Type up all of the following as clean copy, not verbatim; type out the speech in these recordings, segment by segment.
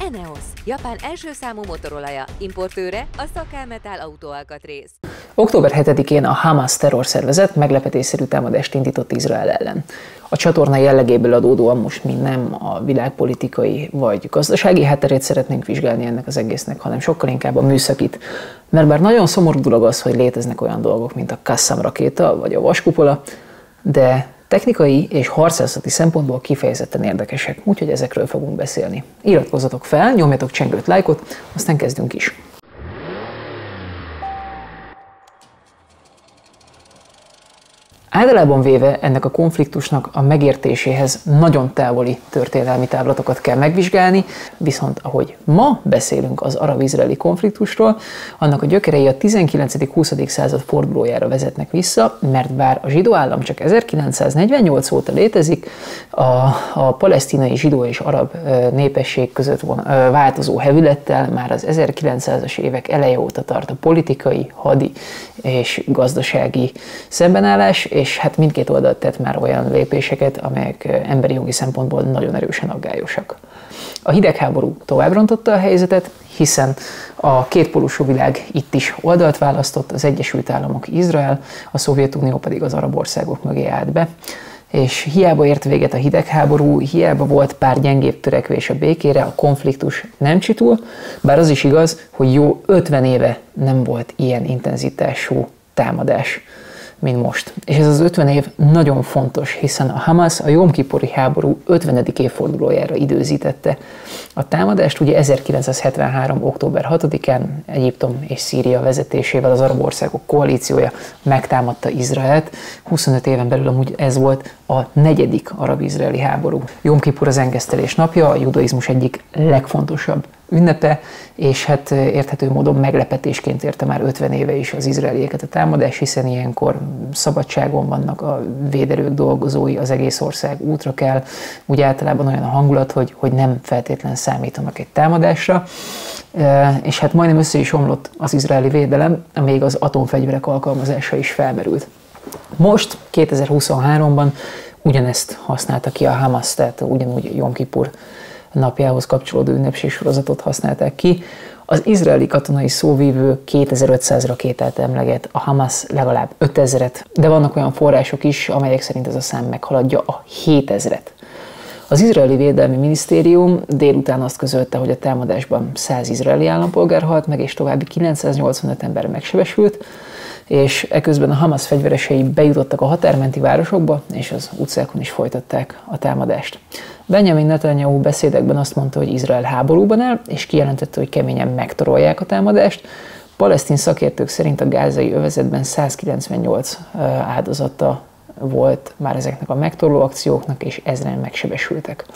ENEOS, Japán első számú motorolaja, importőre a Szakámetál autóalkatrész. Október 7-én a Hamas terrorszervezet meglepetésszerű támadást indított Izrael ellen. A csatorna jellegéből adódóan most mi nem a világpolitikai vagy gazdasági hátterét szeretnénk vizsgálni ennek az egésznek, hanem sokkal inkább a műszakit. Mert bár nagyon szomorú dolog az, hogy léteznek olyan dolgok, mint a Qassam rakéta vagy a vaskupola, de technikai és harcászati szempontból kifejezetten érdekesek, úgyhogy ezekről fogunk beszélni. Iratkozzatok fel, nyomjatok csengőt, lájkot, aztán kezdünk is. Általában véve ennek a konfliktusnak a megértéséhez nagyon távoli történelmi távlatokat kell megvizsgálni, viszont ahogy ma beszélünk az arab-izraeli konfliktusról, annak a gyökerei a 19.-20. század fordulójára vezetnek vissza, mert bár a zsidó állam csak 1948 óta létezik, a palesztinai zsidó és arab népesség között változó hevülettel már az 1900-as évek eleje óta tart a politikai, hadi és gazdasági szembenállás, és hát mindkét oldalt tett már olyan lépéseket, amelyek emberi jogi szempontból nagyon erősen aggályosak. A hidegháború tovább rontotta a helyzetet, hiszen a kétpólusú világ itt is oldalt választott, az Egyesült Államok Izrael, a Szovjetunió pedig az arab országok mögé állt be, és hiába ért véget a hidegháború, hiába volt pár gyengébb törekvés a békére, a konfliktus nem csitul, bár az is igaz, hogy jó 50 éve nem volt ilyen intenzitású támadás, mint most. És ez az 50 év nagyon fontos, hiszen a Hamas a Jom Kipuri háború 50. évfordulójára időzítette. A támadást ugye 1973. október 6-án Egyiptom és Szíria vezetésével az arab országok koalíciója megtámadta Izraelt. 25 éven belül amúgy ez volt a 4. arab-izraeli háború. Jom Kipur az engesztelés napja, a judaizmus egyik legfontosabb ünnepe, és hát érthető módon meglepetésként érte már 50 éve is az izraelieket a támadás, hiszen ilyenkor szabadságon vannak a véderők dolgozói, az egész ország útra kell, úgy általában olyan a hangulat, hogy nem feltétlen számítanak egy támadásra, és hát majdnem össze is omlott az izraeli védelem, még az atomfegyverek alkalmazása is felmerült. Most, 2023-ban ugyanezt használta ki a Hamas, tehát ugyanúgy Jom Kipur napjához kapcsolódó ünnepségsorozatot használták ki. Az izraeli katonai szóvívő 2500 rakétát emleget, a Hamas legalább 5000-et, de vannak olyan források is, amelyek szerint ez a szám meghaladja a 7000-et. Az izraeli védelmi minisztérium délután azt közölte, hogy a támadásban 100 izraeli állampolgár halt meg, és további 985 ember megsebesült, és eközben a Hamas fegyveresei bejutottak a határmenti városokba, és az utcákon is folytatták a támadást. Benjamin Netanyahu beszédekben azt mondta, hogy Izrael háborúban áll, és kijelentette, hogy keményen megtorolják a támadást. Palesztin szakértők szerint a gázai övezetben 198 áldozata volt már ezeknek a megtorló akcióknak, és 1000-en megsebesültek.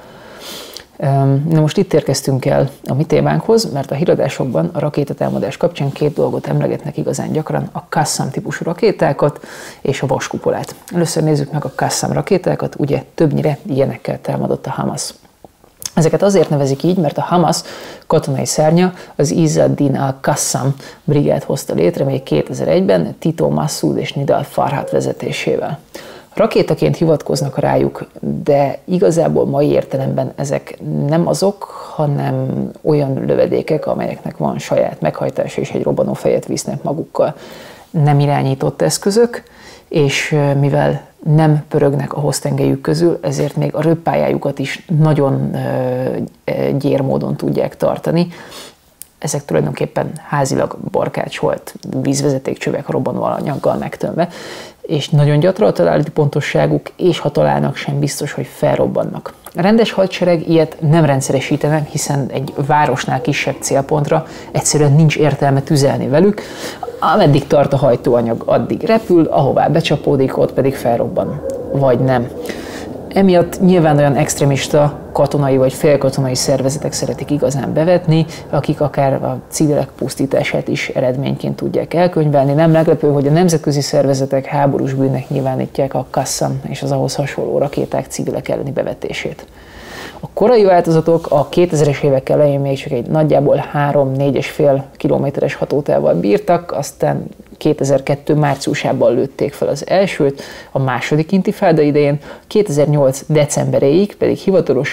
Na most itt érkeztünk el a mi témánkhoz, mert a híradásokban a rakétatámadás kapcsán két dolgot emlegetnek igazán gyakran, a Qassam típusú rakétákat és a vaskupolát. Először nézzük meg a Qassam rakétákat, ugye többnyire ilyenekkel támadott a Hamas. Ezeket azért nevezik így, mert a Hamas katonai szárnya az Izz ad-Din al-Qassam brigád hozta létre még 2001-ben Tito Massoud és Nidal Farhat vezetésével. Rakétaként hivatkoznak rájuk, de igazából mai értelemben ezek nem azok, hanem olyan lövedékek, amelyeknek van saját meghajtása és egy robbanófejet visznek magukkal. Nem irányított eszközök, és mivel nem pörögnek a hoztengelyük közül, ezért még a röppályájukat is nagyon gyér módon tudják tartani. Ezek tulajdonképpen házilag barkácsolt vízvezetékcsövek robbanóanyaggal megtömve, és nagyon gyatra a találati pontosságuk, és ha találnak, sem biztos, hogy felrobbannak. A rendes hadsereg ilyet nem rendszeresítenek, hiszen egy városnál kisebb célpontra egyszerűen nincs értelme tüzelni velük, ameddig tart a hajtóanyag, addig repül, ahová becsapódik, ott pedig felrobban, vagy nem. Emiatt nyilván olyan extrémista katonai vagy félkatonai szervezetek szeretik igazán bevetni, akik akár a civilek pusztítását is eredményként tudják elkönyvelni. Nem meglepő, hogy a nemzetközi szervezetek háborús bűnnek nyilvánítják a Qassam és az ahhoz hasonló rakéták civilek elleni bevetését. A korai változatok a 2000-es évek elején még csak egy nagyjából 3-4,5 kilométeres hatótávval bírtak, aztán 2002. márciusában lőtték fel az elsőt, a második intifáda idején, 2008. decemberéig pedig hivatalosan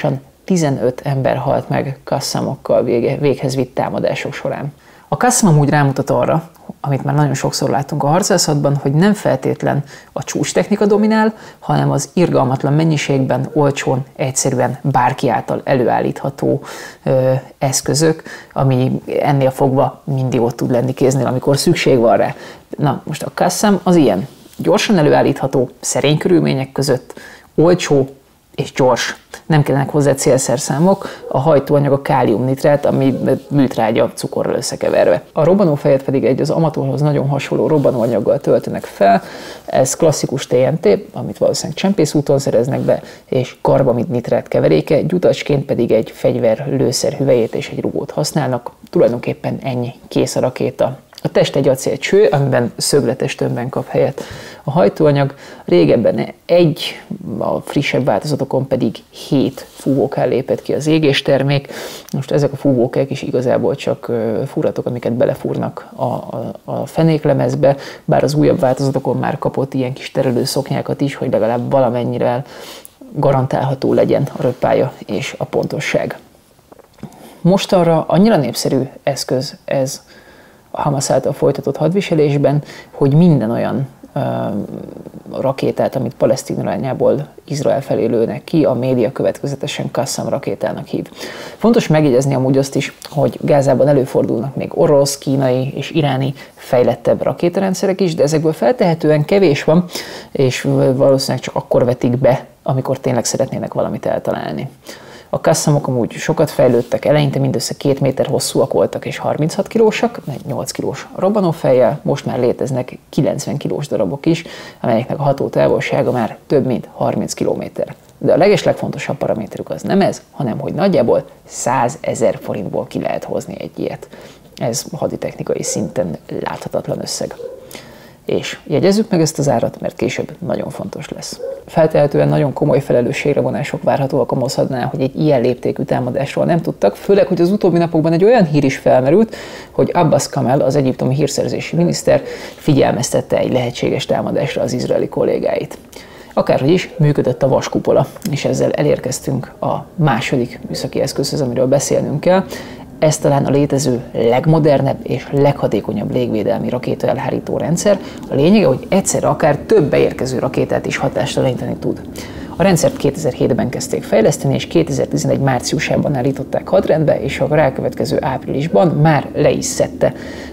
15 ember halt meg Qassamokkal véghez vitt támadások során. A Qassam amúgy rámutat arra, amit már nagyon sokszor láttunk a harcászatban, hogy nem feltétlen a csúcstechnika dominál, hanem az irgalmatlan mennyiségben, olcsón, egyszerűen bárki által előállítható eszközök, ami ennél fogva mindig ott tud lenni kéznél, amikor szükség van rá. Na, most a Qassam az ilyen. Gyorsan előállítható, szerény körülmények között, olcsó és gyors. Nem kellenek hozzá célszerszámok, a hajtóanyag a káliumnitrát, ami műtrágya cukorral összekeverve. A robbanófejet pedig egy az amatőrhoz nagyon hasonló robbanóanyaggal töltenek fel. Ez klasszikus TNT, amit valószínűleg csempészúton szereznek be, és karbamid nitrát keveréke, gyutacsként pedig egy fegyver lőszer hüvelyét és egy rugót használnak. Tulajdonképpen ennyi, kész a rakéta. A test egy acélcső, amiben szögletes tömbben kap helyet a hajtóanyag, régebben a frissebb változatokon pedig 7 fúvókán lépett ki az égéstermék. Most ezek a fúvókák is igazából csak furatok, amiket belefúrnak a fenéklemezbe, bár az újabb változatokon már kapott ilyen kis terelő szoknyákat is, hogy legalább valamennyire garantálható legyen a röppálya és a pontosság. Mostanra annyira népszerű eszköz ez a Hamas által folytatott hadviselésben, hogy minden olyan rakétát, amit Palesztin irányából Izrael felé lőnek ki, a média következetesen Qassam rakétának hív. Fontos megjegyezni amúgy azt is, hogy Gázában előfordulnak még orosz, kínai és iráni fejlettebb rakétarendszerek is, de ezekből feltehetően kevés van, és valószínűleg csak akkor vetik be, amikor tényleg szeretnének valamit eltalálni. A Qassamok amúgy sokat fejlődtek, eleinte mindössze 2 méter hosszúak voltak és 36 kilósak, 8 kilós robbanófejjel, most már léteznek 90 kilós darabok is, amelyeknek a hatótávolsága már több mint 30 kilométer. De a legfontosabb paraméterük az nem ez, hanem hogy nagyjából 100 000 forintból ki lehet hozni egy ilyet. Ez haditechnikai szinten láthatatlan összeg. És jegyezzük meg ezt az árat, mert később nagyon fontos lesz. Feltehetően nagyon komoly felelősségre vonások várhatóak a Mossadnál, hogy egy ilyen léptékű támadásról nem tudtak, főleg, hogy az utóbbi napokban egy olyan hír is felmerült, hogy Abbas Kamel, az egyiptomi hírszerzési miniszter figyelmeztette egy lehetséges támadásra az izraeli kollégáit. Akárhogy is, működött a vaskupola, és ezzel elérkeztünk a második műszaki eszközhöz, amiről beszélnünk kell. Ez talán a létező legmodernebb és leghatékonyabb légvédelmi rakétaelhárító rendszer. A lényege, hogy egyszerre akár több beérkező rakétát is hatástalanítani tud. A rendszert 2007-ben kezdték fejleszteni, és 2011 márciusában állították hadrendbe, és a rákövetkező áprilisban már le is szedte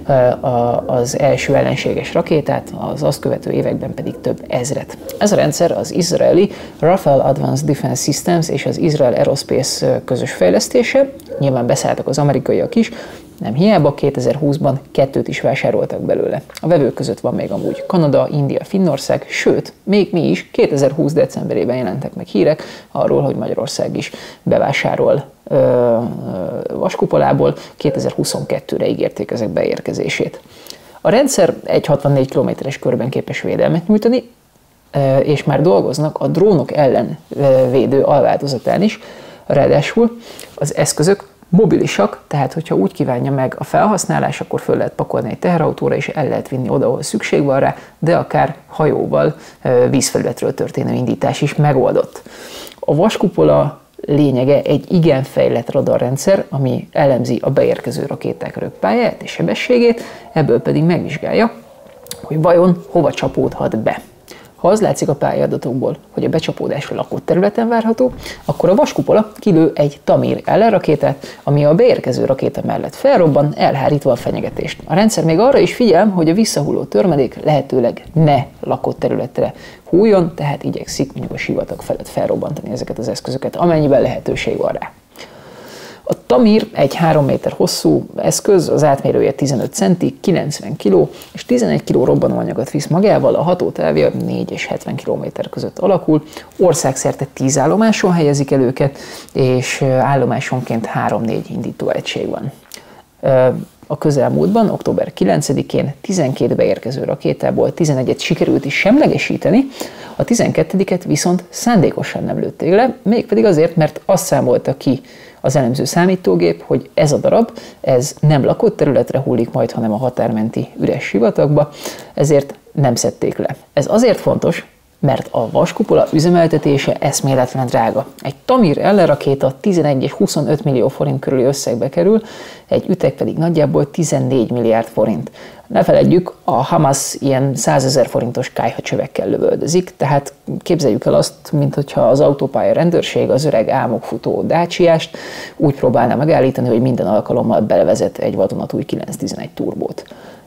az első ellenséges rakétát, az azt követő években pedig több ezret. Ez a rendszer az izraeli Rafael Advanced Defense Systems és az Israel Aerospace közös fejlesztése. Nyilván beszálltak az amerikaiak is, nem hiába 2020-ban 2 is vásároltak belőle. A vevők között van még amúgy Kanada, India, Finnország, sőt, még mi is 2020 decemberében jelentek meg hírek arról, hogy Magyarország is bevásárol vaskupolából, 2022-re ígérték ezek beérkezését. A rendszer egy 64 km-es körben képes védelmet nyújtani, és már dolgoznak a drónok ellen védő alváltozatán is, ráadásul az eszközök mobilisak, tehát hogyha úgy kívánja meg a felhasználás, akkor föl lehet pakolni egy teherautóra, és el lehet vinni oda, ahol szükség van rá, de akár hajóval vízfelületről történő indítás is megoldott. A vaskupola lényege egy igen fejlett radarrendszer, ami elemzi a beérkező rakéták röppályát és sebességét, ebből pedig megvizsgálja, hogy vajon hova csapódhat be. Ha az látszik a pályadatokból, hogy a becsapódás lakott területen várható, akkor a vaskupola kilő egy Tamir ellenrakétát, ami a beérkező rakéta mellett felrobban, elhárítva a fenyegetést. A rendszer még arra is figyel, hogy a visszahulló törmelék lehetőleg ne lakott területre hújjon, tehát igyekszik mondjuk a sivatag felett felrobbantani ezeket az eszközöket, amennyiben lehetőség van rá. A Tamir egy 3 méter hosszú eszköz, az átmérője 15 centi, 90 kg és 11 kg robbanóanyagot visz magával, a hatótávja 4 és 70 km között alakul, országszerte 10 állomáson helyezik el őket, és állomásonként 3-4 indítóegység van. A közelmúltban, október 9-én 12 beérkező rakétából 11-et sikerült is semlegesíteni, a 12-et viszont szándékosan nem lőtték le, mégpedig azért, mert azt számolta ki az elemző számítógép, hogy ez a darab, ez nem lakott területre hullik majd, hanem a határmenti üres sivatagba, ezért nem szedték le. Ez azért fontos, mert a vaskupola üzemeltetése eszméletlen drága. Egy Tamir ellenrakéta 11 és 25 millió forint körüli összegbe kerül, egy üteg pedig nagyjából 14 milliárd forint. Ne feledjük, a Hamas ilyen 100 000 forintos kályhacsövekkel lövöldözik, tehát képzeljük el azt, mintha az autópálya rendőrség az öreg álmokfutó Daciást úgy próbálná megállítani, hogy minden alkalommal belevezet egy vadonatúj 911 turbót.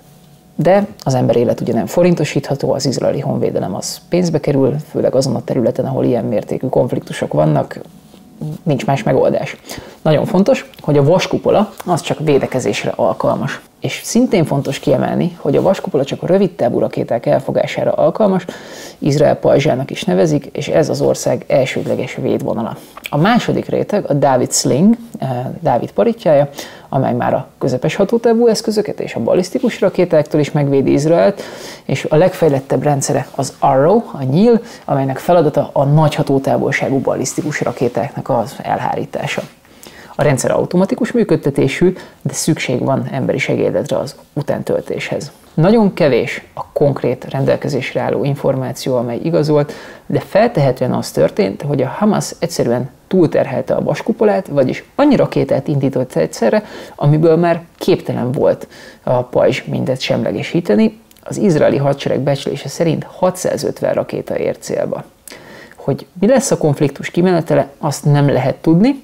De az ember élet ugye nem forintosítható, az izraeli honvédelem az pénzbe kerül, főleg azon a területen, ahol ilyen mértékű konfliktusok vannak, nincs más megoldás. Nagyon fontos, hogy a vaskupola az csak védekezésre alkalmas. És szintén fontos kiemelni, hogy a vaskupola csak a rövidtávú rakéták elfogására alkalmas, Izrael pajzsának is nevezik, és ez az ország elsődleges védvonala. A második réteg a David Sling, Dávid paritjája, amely már a közepes hatótávú eszközöket és a ballisztikus rakétáktól is megvédi Izraelt, és a legfejlettebb rendszere az Arrow, a nyíl, amelynek feladata a nagy hatótávolságú ballisztikus rakétáknak az elhárítása. A rendszer automatikus működtetésű, de szükség van emberi segédletre az utántöltéshez. Nagyon kevés a konkrét rendelkezésre álló információ, amely igazolt, de feltehetően az történt, hogy a Hamas egyszerűen túlterhelte a vaskupolát, vagyis annyi rakétát indított egyszerre, amiből már képtelen volt a pajzs mindet semlegesíteni. Az izraeli hadsereg becslése szerint 650 rakéta ért célba. Hogy mi lesz a konfliktus kimenetele, azt nem lehet tudni,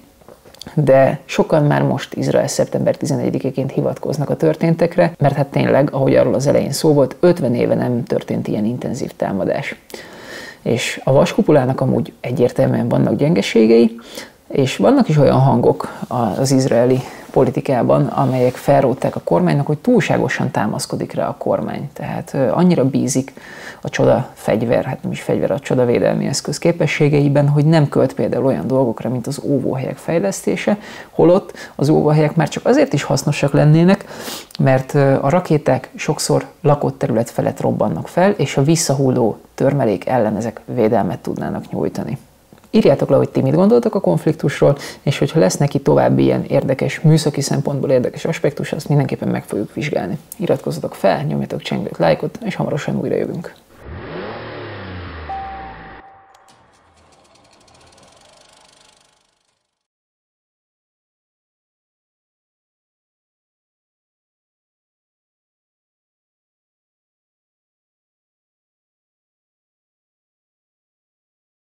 de sokan már most Izrael szeptember 11-éként hivatkoznak a történtekre, mert hát tényleg, ahogy arról az elején szó volt, 50 éve nem történt ilyen intenzív támadás. És a vaskupolának amúgy egyértelműen vannak gyengeségei, és vannak is olyan hangok az izraeli politikában, amelyek felrótták a kormánynak, hogy túlságosan támaszkodik rá a kormány. Tehát annyira bízik a csoda fegyver, hát nem is fegyver, a csodavédelmi eszköz képességeiben, hogy nem költ például olyan dolgokra, mint az óvóhelyek fejlesztése, holott az óvóhelyek már csak azért is hasznosak lennének, mert a rakéták sokszor lakott terület felett robbannak fel, és a visszahulló törmelék ellen ezek védelmet tudnának nyújtani. Írjátok le, hogy ti mit gondoltak a konfliktusról, és hogyha lesz neki további ilyen érdekes, műszaki szempontból érdekes aspektus, azt mindenképpen meg fogjuk vizsgálni. Iratkozzatok fel, nyomjatok csengőt, lájkot, és hamarosan újra jövünk.